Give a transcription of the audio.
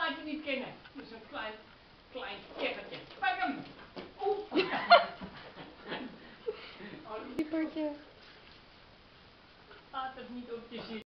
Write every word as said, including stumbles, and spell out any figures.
gaat je niet kennen. Het is een klein, klein keffertje. Pak hem! Oeh! Liepertje. Laat het niet op je zitten.